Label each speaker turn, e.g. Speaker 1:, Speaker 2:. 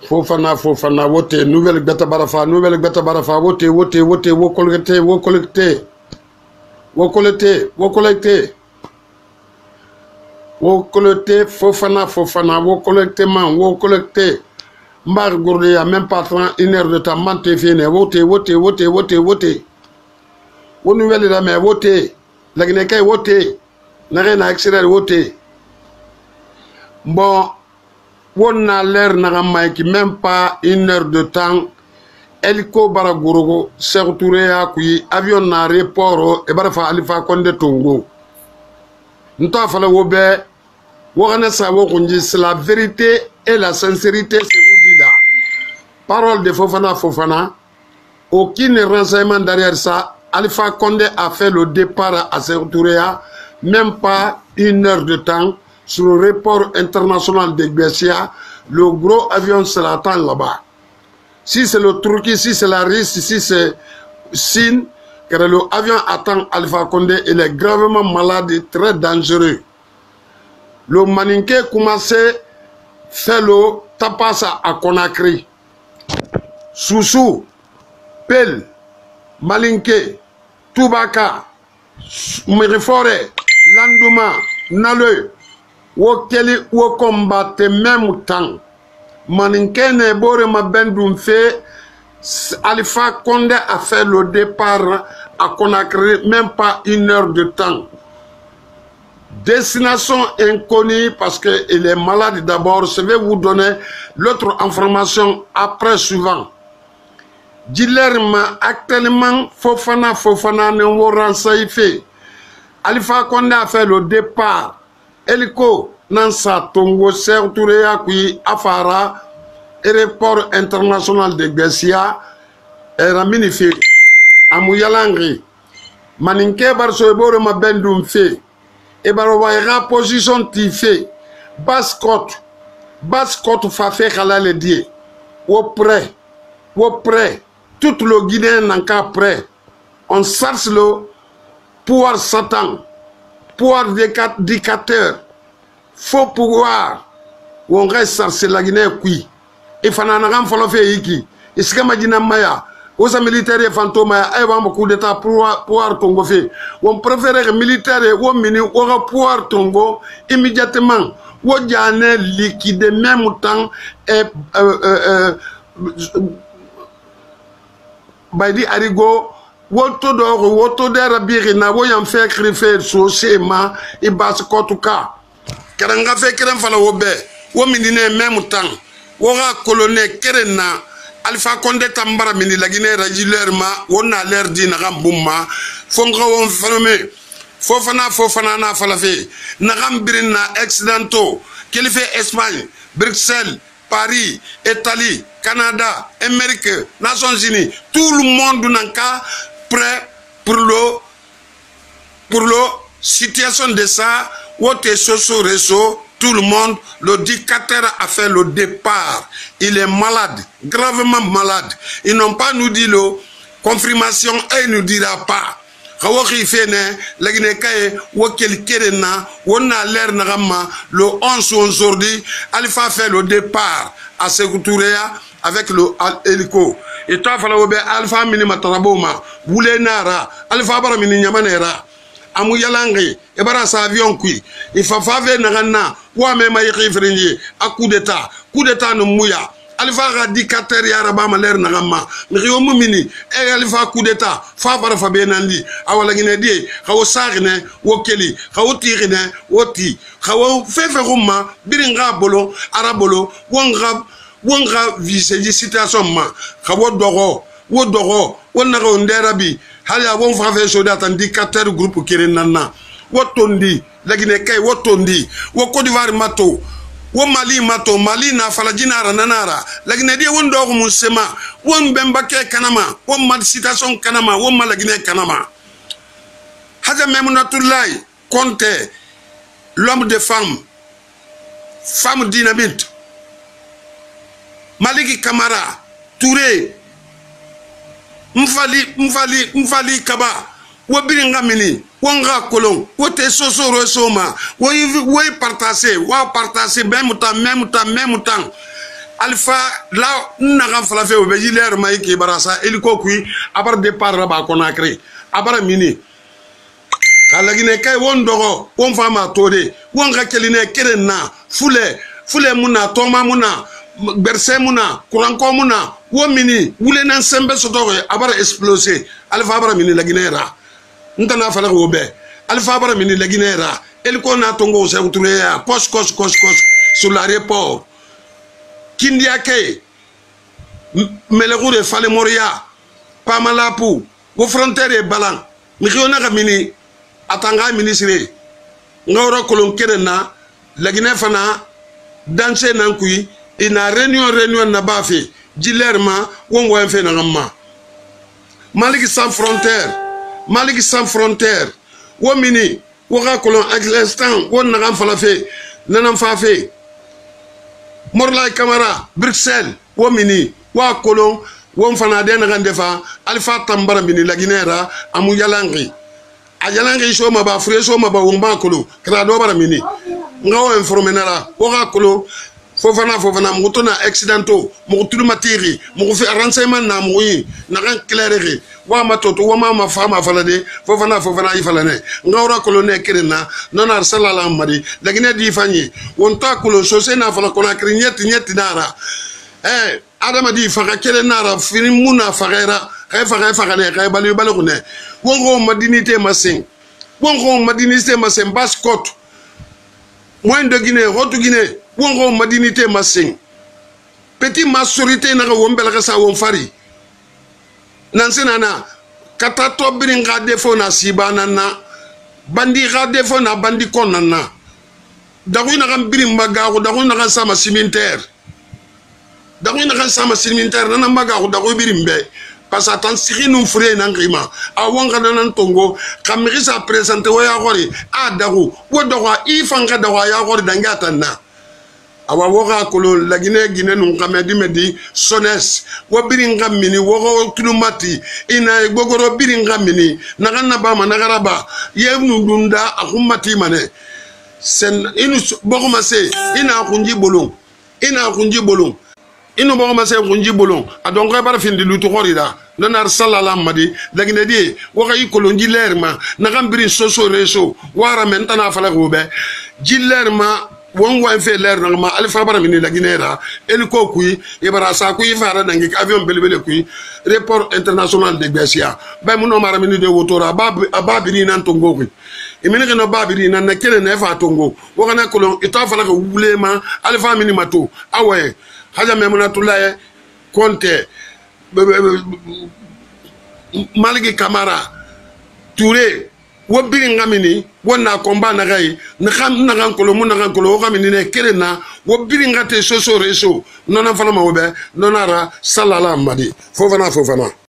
Speaker 1: Fofana, wote, nouvelle beta barafa, wote, wo collecté, Fofana, wo collecté, Mbar gourde ya même pas 1 heure de temps, mante fine, wote, wo nouvelle da me wote, la gnekay wote, na extraire wote. Bon, on a l'air qui même pas 1 heure de temps. Eliko Baragorogo, Sertourea, qui avion na report et Barafa Alifa Konde Tongo. Nous t'avons fait le Wobé, c'est la vérité et la sincérité, c'est vous dit là. Parole de Fofana, aucun renseignement derrière ça. Alifa Konde a fait le départ à Sertourea, même pas 1 heure de temps. Sur le report international de Bessia, le gros avion se l'attend là-bas. Si c'est le Turquie, si c'est la Russie, si c'est Chine, que l'avion attend Alpha Condé, il est gravement malade et très dangereux. Le Maninké commençait faire le tapas à Conakry. Soussou, Pel, Malinké, Toubaka, Mirifore, Landouma, Naleu, Wokeli wo combattre même temps. Maninkene bore ma bendoum fait Alpha Condé a fait le départ à Conakry, même pas 1 heure de temps. Destination inconnue parce qu'il est malade d'abord. Je vais vous donner l'autre information après suivant. Dilerma actuellement Fofana ne vous fait. Alpha Condé a fait le départ. Eliko Nansa Tongo Sertourea qui Afara aéroport international de Bessia era minifi Amuyalangri Maninke Barso Ebore ma bendum fe e barowaira position tife Bascotte fa fait halal die au prêt tout le Guinéen n'en cas prêt on cherche le pouvoir Satan pouvoir dictateur, faux pouvoir, où on reste c'est la Guinée qui. Et Fananagam Folofe Iki, et ce que Madina Maya, aux militaires et fantômes, et un coup d'état pouvoir Tongo fait. On préfère militaire et au mini, on pouvoir Tongo immédiatement. Où il y a un liquide même temps et Baidi Arigo. Woto dera birina woyam fe krife so sema e bas kotuka karanga fe keren fala wobe wo minine même temps wo ga colonel kerena Alpha Condé tambara mini la Guinée rajilerma wona l'air di na gambumma fonga won fermé fofana na fala fe na gambirina accidento kilife Espagne Bruxelles Paris, Italie, Canada, Amérique, Nations Unies, tout le monde n'a qu'à prêt pour le situation de ça, tout le monde, le dictateur a fait le départ. Il est malade, gravement malade. Ils n'ont pas nous dit la confirmation et il ne nous dira pas. Le 11 aujourd'hui, Alpha fait le départ à Ségoutouréa avec le hélico. Et toi, Alpha Minima Taraboma, Boulenara, Alpha Baramini Yamanera, Amouyalangi, et Barasa avion qui, il faut faire Narana, ou même à y référer à coup d'état no Mouya. Alpha dictateur yarabama l'air narama miriyomu mini e Alpha coup d'état fa bara fa benandi awala ngine di xaw sarine wokeli xaw tirine woti xaw fefe rumma biringa bolo arabolo wonga vise di situation ma xaw dogo wonna ko nderabi hala won fa fe soda tan dictateur groupe kirenana wotondi lagine kay wotondi wo Côte d'Ivoire mato wo Mali mato Mali na falajina rananara lagine di won dogo mun sema won bembake kanama won mal citation kanama won malagine kanama haja Memunatoulaye Conté l'homme de femme dynamite Maliki Camara Touré Mfali Kaba wo biringa mini wonga kolon wote soso resoma wo partager même temps Alpha la naga falafe o be jiler mai ki barasa eliko kui abar départ raba Conakry abara mini kala gine kay won dogo won fama tode won ga keline kerenna fule muna toma muna berse muna kuranko muna won mini wule nan sembe soto abara exploser Alpha abara mini la ginera ntana fala go be Alpha abara mini la ginera eliko na tongo se utule ya kos sur l'aéroport Kindia ke melekure fale moria pamalapu wo frontière balan mi khiona ka mini atanga ministre ngawra kolon kerena lagine fana danse nan kui ina réunion na bafi jilerma won wo fe na ngamma Maliki sans frontière wo mini wo ga kolon à l'instant won na ngam fala fe nanam fa fe Morlay Camara Bruxelles wo mini wa kolon won fana de na gandefa Alpha tambara mini la ginera amu yalangi a yalangi so ma ba fure so ma ba won ba kolo kra do bara mini ngawo informenera wo ga kolo fofana mutuna accidento mutudu matiri mu fi renseignement na mu yi na kan clairer wa matoto wa ma fama falade fofana ifalane ngawra kolone kirena nona sallallahu mari lagine di fanyi won ta kolo sose na fala kona krinyeti nara adama di faka kele nara fini muna fagera faka ne kay balu balune wongo madinité masin bascot moins de Guinée rotu Guinée wongo madinité masin petit majorité na wombel ka sa won fari nansenana kata to biringa defo na sibana na bandi ga defo na bandi konana daguna gam birim magago daguna ga sama cimetière nana magago dago birimbe parce que tant sirinu fré nan grima a wonga nan tongo kamiri sa présenter waya gori a dago wodo ifanga dago ya gori dangata na awa woga kolo lagine gine nun kamedi medi sones wo biringa mini wogo tulumati ina gogoro biringa mini nagana ba managaraba yevnu dunda akumati mane sen inu bogoma se ina kunji bolon inu bogoma se kunji bolon adonga bara findi lutu gorida nanar sallallahu madi lagine di woga ikolo njilerma nagam birin soso reso wara mentana fala gobe jilerma won wa fe ler na ma Alpha bara mini la ginera eliko kui ibara sa kui fara dangi avion belbele kui report international de Bessia ba mu no mara mini de wotora babiri nan tongo kui imene kana babiri nan na kele na fa tongo wo kana kolon ita fala ka wulema Alpha mini mato awe haja memuna tulaye konte Maliki Camara Touré wo biringa mini wona komba na gai na kham na gan kolo mun na gan kolo ga mini ne kerena wo biringa te soso reso nona fala ma wobe nonara sallallahu madi fofana